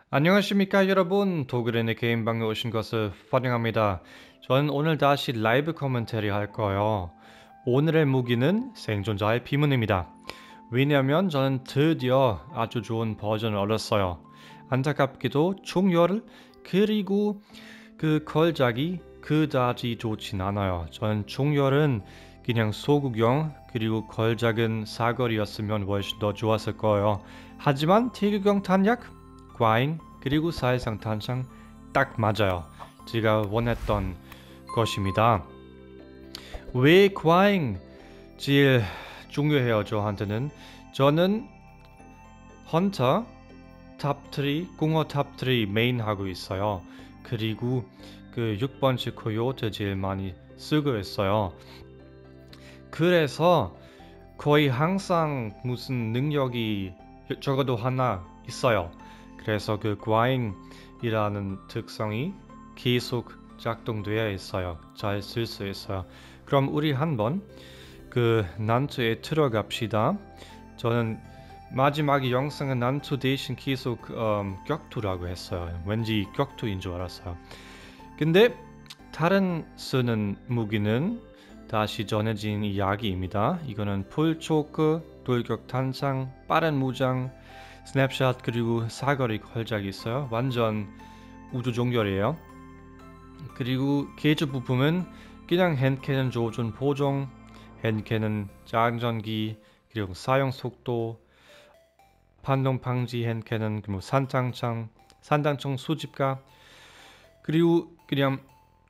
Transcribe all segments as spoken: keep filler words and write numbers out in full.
안녕하십니까 여러분. 도그랜의 게임방에 오신 것을 환영합니다. 저는 오늘 다시 라이브 코멘터리 할 거예요. 오늘의 무기는 생존자의 비문입니다. 왜냐면 저는 드디어 아주 좋은 버전을 얻었어요. 안타깝게도 총열 그리고 그 걸작이 그다지 좋진 않아요. 저는 총열은 그냥 소구경 그리고 걸작은 사거리였으면 훨씬 더 좋았을 거예요. 하지만 태극경 탄약, 과잉 그리고 사회상 탄창 딱 맞아요. 제가 원했던 것입니다. 왜 과잉 제일 중요해요 저한테는. 저는 헌터 탑삼, 공허 탑삼 메인 하고 있어요. 그리고 그 육 번째 코요테 제일 많이 쓰고 있어요. 그래서 거의 항상 무슨 능력이 적어도 하나 있어요. 그래서 그 과잉이라는 특성이 계속 작동되어 있어요. 잘 쓸 수 있어요. 그럼 우리 한번 그 난투에 들어갑시다. 저는 마지막 영상은 난투 대신 계속 음, 격투라고 했어요. 왠지 격투인 줄 알았어요. 근데 다른 쓰는 무기는 다시 전해진 이야기입니다. 이거는 풀초크, 돌격 탄창, 빠른 무장, 스냅샷 그리고 사거리 걸작이 있어요. 완전 우주 종결이에요. 그리고 게이트 부품은 그냥 핸캐논 조준 보정, 핸캐논 장전기, 그리고 사용 속도, 반동 방지 핸캐논, 그리고 산탄창, 산탄총 수집가, 그리고 그냥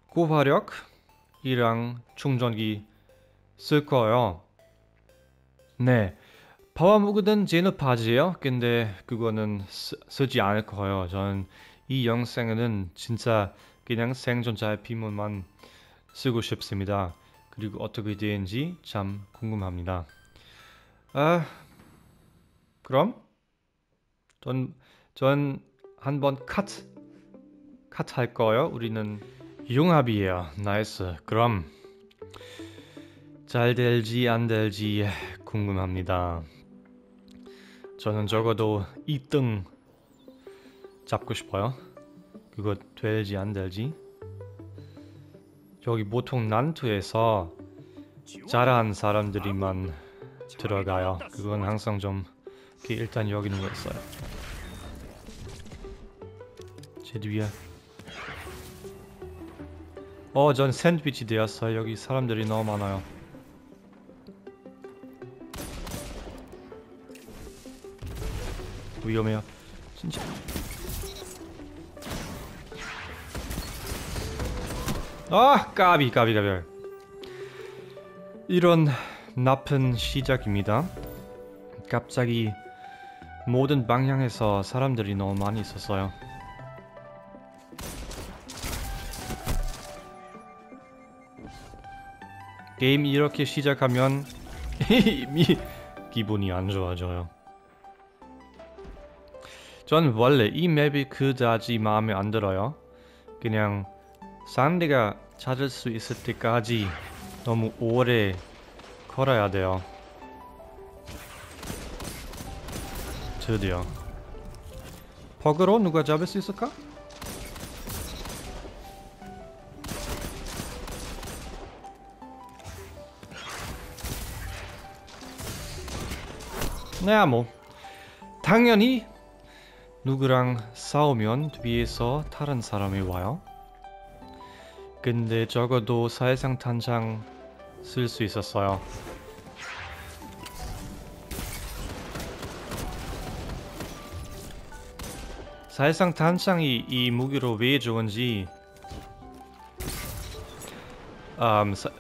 고화력이랑 충전기 쓸 거예요. 네. 파워무그든 제너파지예요. 근데 그거는 쓰, 쓰지 않을 거예요. 저는 이 영상에는 진짜 그냥 생존자의 비문만 쓰고 싶습니다. 그리고 어떻게 되는지 참 궁금합니다. 아, 그럼 전, 전 한번 컷, 컷 할 거예요. 우리는 융합이에요. 나이스. 그럼 잘 될지 안 될지 궁금합니다. 저는 적어도 이 등 잡고 싶어요. 그거 될지 안 될지. 여기 보통 난투에서 잘한 사람들이만 들어가요. 그건 항상 좀 이렇게 일단 여기 누워 있어요. 제 뒤에. 어, 전 샌드위치 되었어요. 여기 사람들이 너무 많아요. 위험해요. 진짜. 아, 까비 까비 까비. 이런 나쁜 시작입니다. 갑자기 모든 방향에서 사람들이 너무 많이 있었어요. 게임 이렇게 시작하면 이미 기분이 안 좋아져요. 전 원래 이 맵이 그다지 마음에 안 들어요. 그냥 상대가 찾을 수 있을 때까지 너무 오래 걸어야 돼요. 드디어 버그로 누가 잡을 수 있을까? 네, 뭐 당연히 누구랑 싸우면 뒤에서 다른 사람이 와요. 근데 적어도 사회상 탄창 쓸 수 있었어요. 사회상 탄창이 이 무기로 왜 좋은지 음, 사...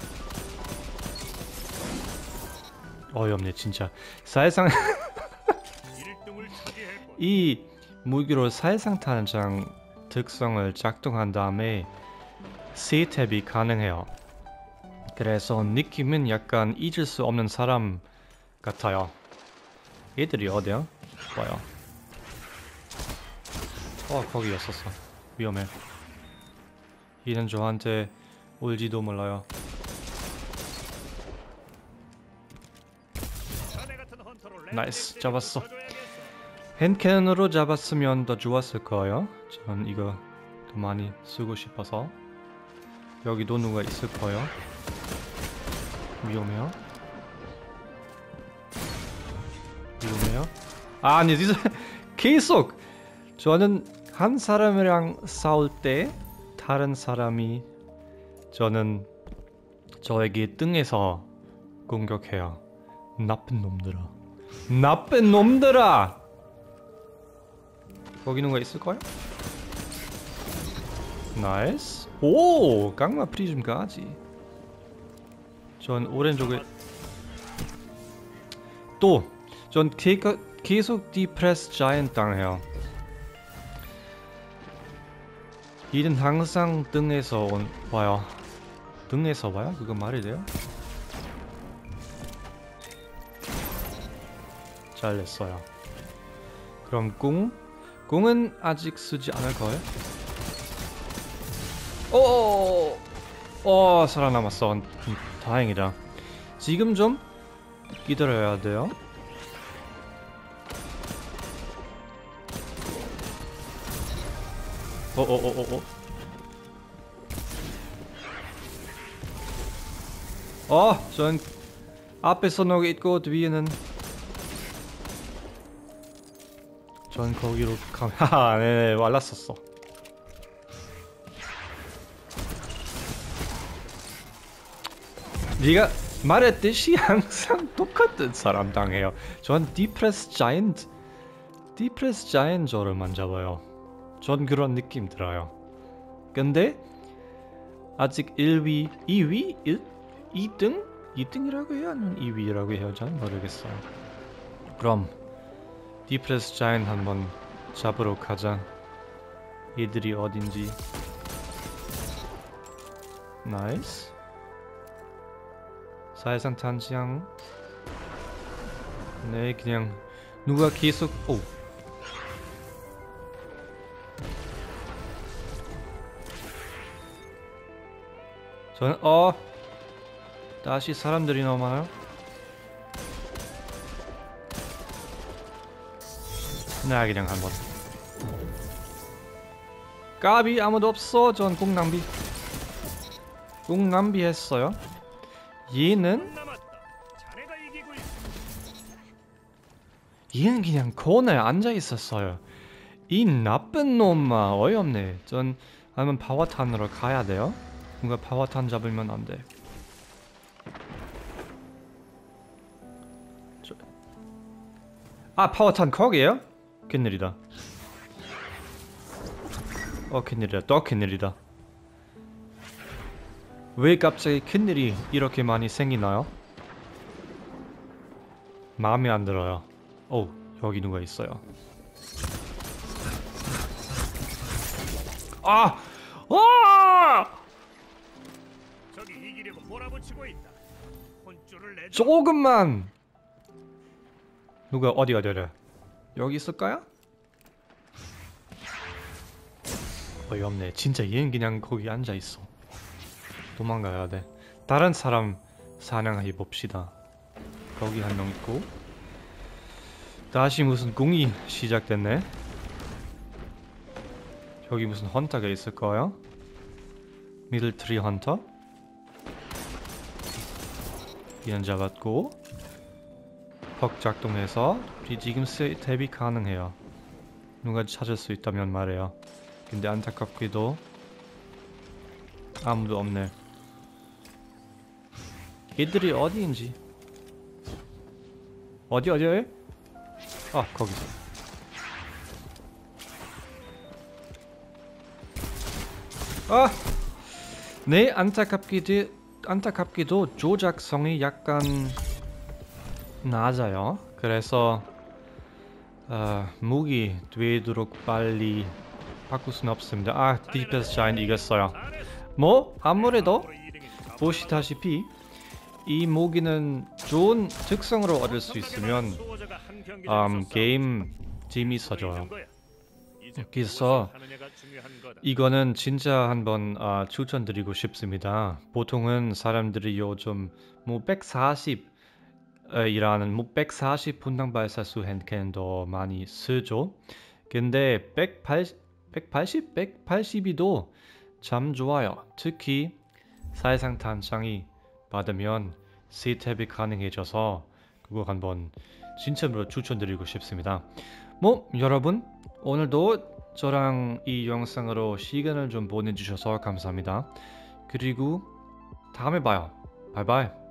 어이없네 진짜. 사회상 이 무기로 사회상 탄창 특성을 작동한 다음에 세 탭이 가능해요. 그래서 느낌은 약간 잊을 수 없는 사람 같아요. 얘들이 어디야? 봐요. 어, 거기였었어. 위험해. 얘는 저한테 올지도 몰라요. 나이스, 잡았어. 핸캔으로 잡았으면 더 좋았을 거예요. 전 이거 더 많이 쓰고 싶어서. 여기도 누가 있을 거예요. 위험해요. 위험해요. 아, 아니 진짜 계속 저는 한 사람이랑 싸울 때 다른 사람이 저는 저에게 등에서 공격해요. 나쁜 놈들아. 나쁜 놈들아. 거기 누가 있을 거야? 나이스. 오, 강마 프리즘까지. 전 오른쪽에 또 전 계속 디프레스 자이언트 당해요. 이는 항상 등에서 온, 와요. 등에서 와요? 그거 말이 돼요? 잘 냈어요. 그럼 궁? 궁은 아직 쓰지 않을 거예요? 오, 어, 살아남았어. 음, 다행이다. 지금 좀 기다려야 돼요. 어어어어어. 어, 전 앞에서 녹 있고 뒤에는 전 거기로 가. 하하, 네, 말랐었어. 네가 말했듯이 항상 똑같은 사람 당해요. 전 디프레스 자이언트, 디프레스 자이언트를 만져봐요. 전 그런 느낌 들어요. 근데 아직 일 위, 이 위, 이 등? 이 등이라고 해야 하면 이 위라고 해야 잘 모르겠어요. 그럼 디프레스 자이언트 한번 잡으러 가자. 얘들이 어딘지. 나이스. 사회상 탄지양. 네, 그냥 누가 계속. 오. 저는 어 다시 사람들이 너무 많아요. 나 그냥 한번. 까비 아무도 없어. 전 공 낭비. 공 낭비했어요. 얘는 얘는 그냥 코너에 앉아 있었어요. 이 나쁜 놈아. 어이없네. 전 한번 파워탄으로 가야 돼요. 누가 파워탄 잡으면 안 돼. 저... 아, 파워탄 거기에요? 큰일이다. 어, 큰일이다. 또 큰일이다. 왜 갑자기 큰일이 이렇게 많이 생기나요? 마음에 안 들어요. 오, 여기 누가 있어요. 아! 아! 저기 이기려고 몰아붙이고 있다. 혼쭐을 내줘. 조금만. 누가 어디 어디 어디 여기 있을까요? 어이없네. 진짜 얘는 그냥 거기 앉아 있어. 도망가야 돼. 다른 사람 사냥해 봅시다. 거기 한 명 있고. 다시 무슨 궁이 시작됐네. 여기 무슨 헌터가 있을 거예요? 미들트리 헌터. 얘는 잡았고. 퍽 작동해서 우리 지금 대비 가능해요. 누가 찾을 수 있다면 말해요. 근데 안타깝게도 아무도 없네. 얘들이 어디인지. 어디 어디 어디? 아, 거기서. 아! 네, 안타깝게도 안타깝게도 조작성이 약간 낮아요. 그래서 어, 무기 되도록 빨리 바꿀 수는 없습니다. 아, 디프레스 자이언트 이겼어요. 뭐 아무래도 보시다시피 이 무기는 좋은 특성으로 얻을 수 있으면 음, 게임 재밌어져요. 그래서 이거는 진짜 한번 어, 추천드리고 싶습니다. 보통은 사람들이 요즘 뭐 백사십 이라는 뭐 백사십 분당 발사수 핸드캔도 많이 쓰죠. 근데 백팔십, 백팔십, 백팔십이도 참 좋아요. 특히 사해상 탄창이 받으면 세탭이 가능해져서 그거 한번 진짜로 추천드리고 싶습니다. 뭐 여러분 오늘도 저랑 이 영상으로 시간을 좀 보내주셔서 감사합니다. 그리고 다음에 봐요. 바이바이.